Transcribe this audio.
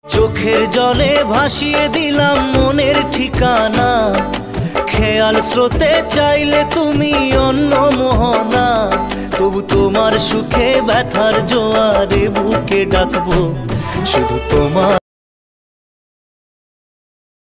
চোখের জলে ভাসিয়ে দিলাম মনের ঠিকানা, খেয়াল স্রোতে চাইলে তুমি অন্য মোহনা। তবু তোমার সুখে ব্যথার জোয়ারে বুকে ডাকবো শুধু তোমার।